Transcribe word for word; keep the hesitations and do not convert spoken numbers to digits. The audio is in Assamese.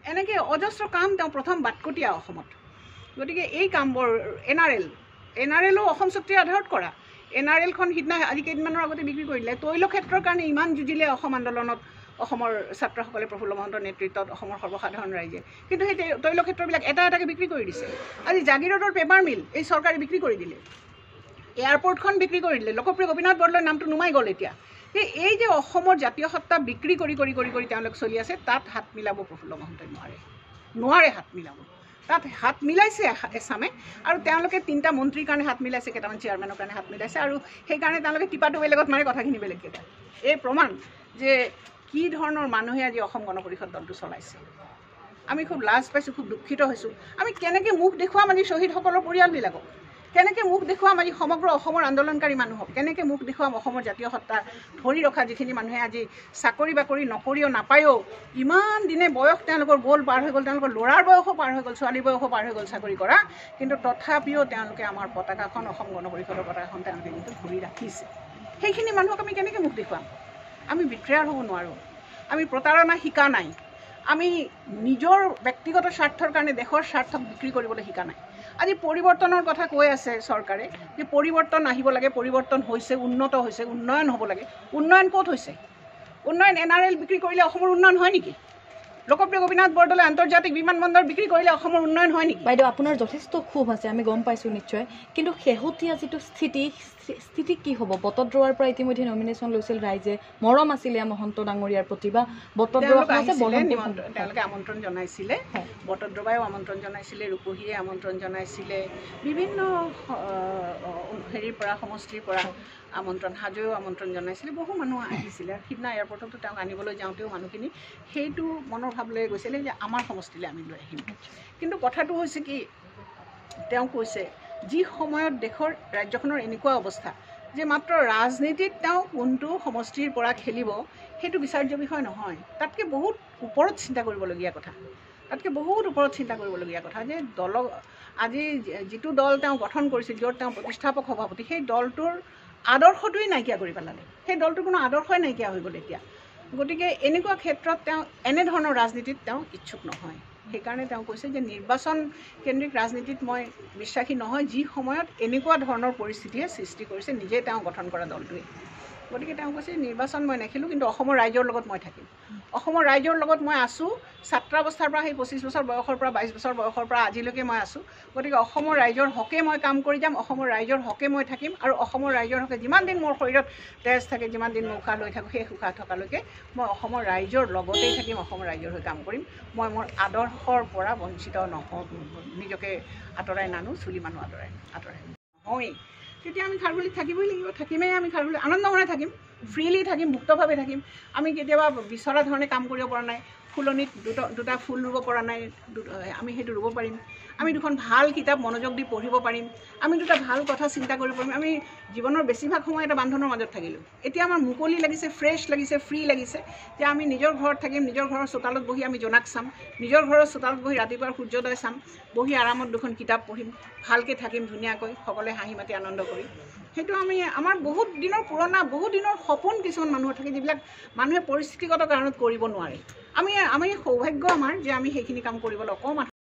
এনেকৈ অজস্ৰ কাম তেওঁ প্ৰথম বাটকটীয়া অসমত। গতিকে এই কামবোৰ N R L N R এলো অসম চুক্তিৰ আধাৰত কৰা। এন আৰ এলখন সিদিনা আজি কেইদিনমানৰ আগতে বিক্ৰী কৰি দিলে। তৈল ক্ষেত্ৰৰ কাৰণে ইমান যুঁজিলে অসম আন্দোলনত অসমৰ ছাত্ৰসকলে প্ৰফুল্ল মহন্তৰ নেতৃত্বত অসমৰ সৰ্বসাধাৰণ ৰাইজে, কিন্তু সেই তৈল ক্ষেত্ৰবিলাক এটা এটাকৈ বিক্ৰী কৰি দিছে। আজি জাগিৰোডৰ পেপাৰ মিল এই চৰকাৰে বিক্ৰী কৰি দিলে, এয়াৰপৰ্টখন বিক্ৰী কৰি দিলে, লোকপ্ৰিয় গোপীনাথ বৰদলৈৰ নামটো নুমাই গ'ল। এতিয়া এই যে অসমৰ জাতীয় সত্তা বিক্ৰী কৰি কৰি কৰি কৰি তেওঁলোক চলি আছে, তাত হাত মিলাব প্ৰফুল্ল মহন্তই নোৱাৰে নোৱাৰে হাত মিলাব। তাত হাত মিলাইছে এচামে, আৰু তেওঁলোকে তিনিটা মন্ত্ৰীৰ কাৰণে হাত মিলাইছে, কেইটামান চেয়াৰমেনৰ কাৰণে হাত মিলাইছে, আৰু সেইকাৰণে তেওঁলোকে টিপাটো বেলেগত মাৰে, কথাখিনি বেলেগকৈ কয়। এই প্ৰমাণ যে কি ধৰণৰ মানুহে আজি অসম গণ পৰিষদ দলটো চলাইছে। আমি খুব লাজ পাইছোঁ, খুব দুখিত হৈছোঁ। আমি কেনেকৈ মুখ দেখুৱাম আজি শ্বহীদসকলৰ পৰিয়ালবিলাকক, কেনেকৈ মুখ দেখুৱাম আজি সমগ্ৰ অসমৰ আন্দোলনকাৰী মানুহক, কেনেকৈ মুখ দেখুৱাম অসমৰ জাতীয় সত্তা ধৰি ৰখা যিখিনি মানুহে আজি চাকৰি বাকৰি নকৰিও নাপায়ো, ইমান দিনে বয়স তেওঁলোকৰ গ'ল, পাৰ হৈ গ'ল, তেওঁলোকৰ ল'ৰাৰ বয়সো পাৰ হৈ গ'ল, ছোৱালীৰ বয়সো পাৰ হৈ গ'ল চাকৰি কৰা, কিন্তু তথাপিও তেওঁলোকে আমাৰ পতাকাখন, অসম গণ পৰিষদৰ পতাকাখন তেওঁলোকে কিন্তু ধৰি ৰাখিছে। সেইখিনি মানুহক আমি কেনেকৈ মুখ দেখুৱাম? আমি বিক্ৰেয়াৰ হ'ব নোৱাৰোঁ, আমি প্ৰতাৰণা শিকা নাই, আমি নিজৰ ব্যক্তিগত স্বাৰ্থৰ কাৰণে দেশৰ স্বাৰ্থক বিক্ৰী কৰিবলৈ শিকা নাই। আজি পৰিৱৰ্তনৰ কথা কৈ আছে চৰকাৰে, যে পৰিৱৰ্তন আহিব লাগে, পৰিৱৰ্তন হৈছে, উন্নত হৈছে, উন্নয়ন হ'ব লাগে। উন্নয়ন ক'ত হৈছে? উন্নয়ন এন আৰ এল বিক্ৰী কৰিলে অসমৰ উন্নয়ন হয় নেকি? লোকপ্ৰিয় গোপীনাথ বৰদলৈ আন্তৰ্জাতিক বিমানবন্দৰ বিক্ৰী কৰিলে অসমৰ উন্নয়ন হয় নেকি? বাইদেউ, আপোনাৰ যথেষ্ট ক্ষোভ আছে, আমি গম পাইছোঁ নিশ্চয়, কিন্তু শেহতীয়া যিটো স্থিতি স্থিতি কি হ'ব? বটদ্ৰৱাৰ পৰা ইতিমধ্যে নমিনেশ্যন লৈছিল ৰাইজে, মৰম আছিলে মহন্ত ডাঙৰীয়াৰ প্ৰতি, বা বটদ্ৰৱা তেওঁলোকে আমন্ত্ৰণ জনাইছিলে, বটদ্ৰৱাইও আমন্ত্ৰণ জনাইছিলে, ৰূপহীয়ে আমন্ত্ৰণ জনাইছিলে, বিভিন্ন হেৰিৰ পৰা সমষ্টিৰ পৰা আমন্ত্ৰণ, হাজোৱেও আমন্ত্ৰণ জনাইছিলে, বহু মানুহ আহিছিলে। সিদিনা এয়াৰপৰ্টতো তেওঁক আনিবলৈ যাওঁতেও মানুহখিনি সেইটো মনৰ ভাৱ লৈ গৈছিলে যে আমাৰ সমষ্টিলৈ আমি লৈ আহিম। কিন্তু কথাটো হৈছে কি, তেওঁ কৈছে যি সময়ত দেশৰ ৰাজ্যখনৰ এনেকুৱা অৱস্থা যে মাত্ৰ ৰাজনীতিত তেওঁ কোনটো সমষ্টিৰ পৰা খেলিব সেইটো বিচাৰ্য বিষয় নহয়, তাতকৈ বহুত ওপৰত চিন্তা কৰিবলগীয়া কথা, তাতকৈ বহুত ওপৰত চিন্তা কৰিবলগীয়া কথা যে দল আজি যিটো দল তেওঁ গঠন কৰিছিল, য'ত তেওঁ প্ৰতিষ্ঠাপক সভাপতি, সেই দলটোৰ আদৰ্শটোৱেই নাইকিয়া কৰি পেলালে। সেই দলটোৰ কোনো আদৰ্শই নাইকিয়া হৈ গ'ল এতিয়া। গতিকে এনেকুৱা ক্ষেত্ৰত তেওঁ এনেধৰণৰ ৰাজনীতিত তেওঁ ইচ্ছুক নহয়। সেইকাৰণে তেওঁ কৈছে যে নিৰ্বাচন কেন্দ্ৰিক ৰাজনীতিত মই বিশ্বাসী নহয়, যি সময়ত এনেকুৱা ধৰণৰ পৰিস্থিতিয়ে সৃষ্টি কৰিছে নিজে তেওঁ গঠন কৰা দলটোৱে। গতিকে তেওঁ কৈছে নিৰ্বাচন মই নেখেলোঁ, কিন্তু অসমৰ ৰাইজৰ লগত মই থাকিম। অসমৰ ৰাইজৰ লগত মই আছোঁ, ছাত্ৰাৱস্থাৰ পৰা সেই পঁচিছ বছৰ বয়সৰ পৰা বাইছ বছৰ বয়সৰ পৰা আজিলৈকে মই আছোঁ। গতিকে অসমৰ ৰাইজৰ হকে মই কাম কৰি যাম, অসমৰ ৰাইজৰ হকে মই থাকিম, আৰু অসমৰ ৰাইজৰ হকে যিমান দিন মোৰ শৰীৰত তেজ থাকে, যিমান দিন মই উশাহ লৈ থাকোঁ, সেই উশাহ থকালৈকে মই অসমৰ ৰাইজৰ লগতেই থাকিম, অসমৰ ৰাইজৰ হৈ কাম কৰিম। মই মোৰ আদৰ্শৰ পৰা বঞ্চিত নহওঁ, নিজকে আঁতৰাই নানো, চুলি মানুহ আঁতৰাই আঁতৰাই নহয়েই। তেতিয়া আমি খাৰঘূলিত থাকিবই লাগিব, থাকিমেই আমি খাৰঘূলিত, আনন্দমনে থাকিম, ফ্ৰীলি থাকিম, মুক্তভাৱে থাকিম। আমি কেতিয়াবা বিচৰা ধৰণে কাম কৰিব পৰা নাই, ফুলনিত দুটা দুটা ফুল ৰুব পৰা নাই, আমি সেইটো ৰুব পাৰিম। আমি দুখন ভাল কিতাপ মনোযোগ দি পঢ়িব পাৰিম, আমি দুটা ভাল কথা চিন্তা কৰিব পাৰিম। আমি জীৱনৰ বেছিভাগ সময় এটা বান্ধনৰ মাজত থাকিলোঁ, এতিয়া আমাৰ মুকলি লাগিছে, ফ্ৰেছ লাগিছে, ফ্ৰী লাগিছে যে আমি নিজৰ ঘৰত থাকিম, নিজৰ ঘৰৰ চোতালত বহি আমি জোনাক চাম, নিজৰ ঘৰৰ চোতালত বহি ৰাতিপুৱাৰ সূৰ্যোদয় চাম, বহি আৰামত দুখন কিতাপ পঢ়িম, ভালকৈ থাকিম ধুনীয়াকৈ, সকলোৱে হাঁহি মাতি আনন্দ কৰি। সেইটো আমি আমাৰ বহুত দিনৰ পুৰণা, বহুত দিনৰ সপোন কিছুমান মানুহৰ থাকে, যিবিলাক মানুহে পৰিস্থিতিগত কাৰণত কৰিব নোৱাৰে। আমি আমি সৌভাগ্য আমাৰ যে আমি সেইখিনি কাম কৰিবলৈ অকণমান